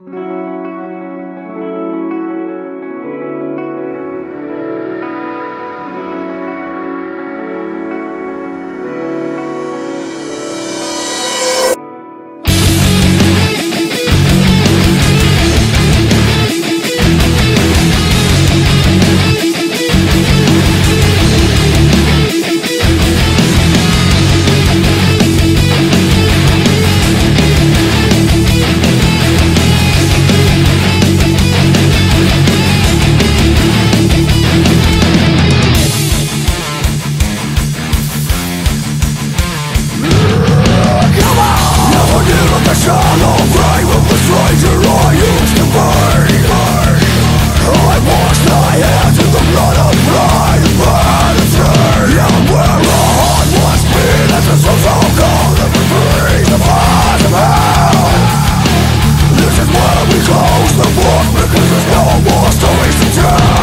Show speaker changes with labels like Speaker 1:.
Speaker 1: shallow frame of the stranger I used to be. I wash my hands in the blood of pride and vanity. And where a heart must beat as a soul so cold and free the fires of hell. This is where we close the book, because there's no more stories to tell.